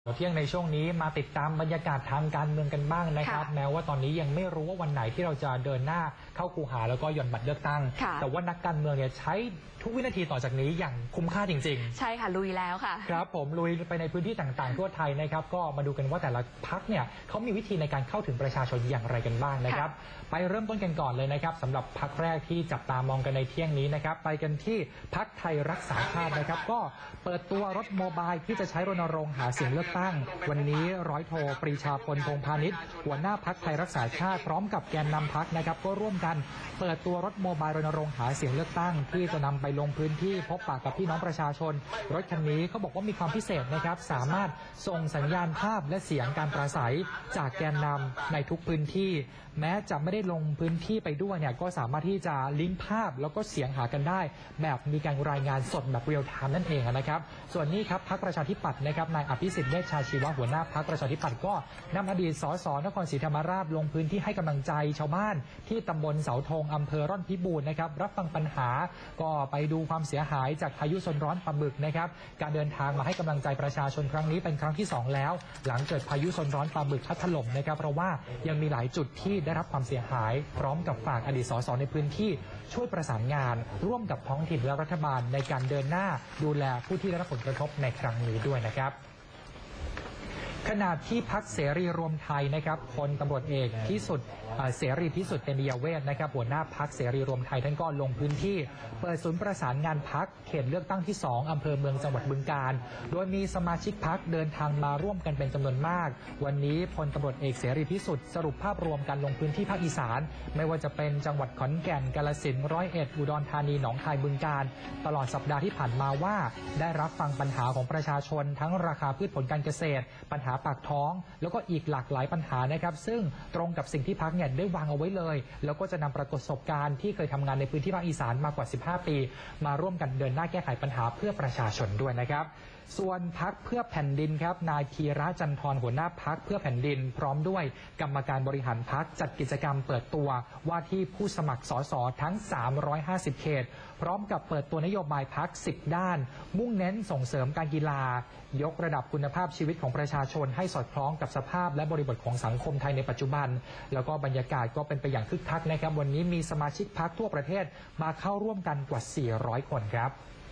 เที่ยงในช่วงนี้มาติดตามบรรยากาศทางการเมืองกันบ้างนะครับแม้ว่าตอนนี้ยังไม่รู้ว่าวันไหนที่เราจะเดินหน้าเข้าคูหาแล้วก็หย่อนบัตรเลือกตั้งแต่ว่านักการเมืองเนี่ยใช้ทุกวินาทีต่อจากนี้อย่างคุ้มค่าจริงๆใช่ค่ะลุยแล้วค่ะครับผมลุยไปในพื้นที่ต่างๆทั่วไทยนะครับก็มาดูกันว่าแต่ละพรรคเนี่ยเขามีวิธีในการเข้าถึงประชาชนอย่างไรกันบ้างนะครับไปเริ่มต้นกันก่อนเลยนะครับสำหรับพรรคแรกที่จับตามองกันในเที่ยงนี้นะครับไปกันที่พรรคไทยรักษาชาตินะครับก็เปิดตัวรถโมบายที่จะใช้รณรงค์หาเสียงเลือกตั้งวันนี้ร้อยโทปรีชาพลพงษ์พาณิชย์หัวหน้าพรรคไทยรักษาชาติพร้อมกับแกนนำพรรคนะครับก็ร่วมกันเปิดตัวรถโมบายรณรงค์หาเสียงเลือกตั้งที่จะนำไปลงพื้นที่พบปะกับพี่น้องประชาชนรถคันนี้เขาบอกว่ามีความพิเศษนะครับสามารถส่งสัญญาณภาพและเสียงการปราศัยจากแกนนำในทุกพื้นที่แม้จะไม่ได้ลงพื้นที่ไปด้วยเนี่ยก็สามารถที่จะลิงก์ภาพแล้วก็เสียงหากันได้แบบมีการรายงานสดแบบเรียลไทม์นั่นเองนะครับส่วนนี้ครับพรรคประชาธิปัตย์นะครับนายอภิสิทธิ์เวชชาชีวะหัวหน้าพรรคประชาธิปัตย์ก็นำอดีตสสนครศรีธรรมราชลงพื้นที่ให้กำลังใจชาวบ้านที่ตำบลเสาธงอำเภอร่อนพิบูรณ์นะครับรับฟังปัญหาก็ไปดูความเสียหายจากพายุโซนร้อนปลาบึกนะครับการเดินทางมาให้กำลังใจประชาชนครั้งนี้เป็นครั้งที่2แล้วหลังเกิดพายุโซนร้อนปลาบึกพัดถล่มนะครับเพราะว่ายังมีหลายจุดที่ได้รับความเสียหายพร้อมกับฝากอดีตสสในพื้นที่ช่วยประสานงานร่วมกับท้องถิ่นและรัฐบาลในการเดินหน้าดูแลผู้ที่ได้รับผลกระทบในครั้งนี้ด้วยนะครับขณะที่พรรคเสรีรวมไทยนะครับพลตำรวจเอกพิสุทธิ์เสรีพิสุทธิ์เตมียเวทนะครับหัวหน้าพรรคเสรีรวมไทยท่านก็ลงพื้นที่เปิดศูนย์ประสานงานพรรคเขตเลือกตั้งที่2อำเภอเมืองจังหวัดบึงกาฬโดยมีสมาชิกพรรคเดินทางมาร่วมกันเป็นจำนวนมากวันนี้พลตำรวจเอกเสรีพิสุทธิ์สรุปภาพรวมการลงพื้นที่ภาคอีสานไม่ว่าจะเป็นจังหวัดขอนแก่นกาฬสินธุ์ร้อยเอ็ดอุดรธานีหนองคายบึงกาฬตลอดสัปดาห์ที่ผ่านมาว่าได้รับฟังปัญหาของประชาชนทั้งราคาพืชผลการเกษตรปัญหาปากท้องแล้วก็อีกหลากหลายปัญหานะครับซึ่งตรงกับสิ่งที่พรรคเนี่ยได้วางเอาไว้เลยแล้วก็จะนำประสบการณ์ที่เคยทำงานในพื้นที่ภาคอีสานมากว่า15ปีมาร่วมกันเดินหน้าแก้ไขปัญหาเพื่อประชาชนด้วยนะครับส่วนพรรคเพื่อแผ่นดินครับนายธีระจันทร์หัวหน้าพรรคเพื่อแผ่นดินพร้อมด้วยกรรมการบริหารพรรคจัดกิจกรรมเปิดตัวว่าที่ผู้สมัครสสทั้ง350เขตพร้อมกับเปิดตัวนโยบายพรรค10ด้านมุ่งเน้นส่งเสริมการกีฬายกระดับคุณภาพชีวิตของประชาชนให้สอดคล้องกับสภาพและบริบทของสังคมไทยในปัจจุบันแล้วก็บรรยากาศก็เป็นไปอย่างคึกคักนะครับวันนี้มีสมาชิกพรรคทั่วประเทศมาเข้าร่วมกันกว่า400คนครับ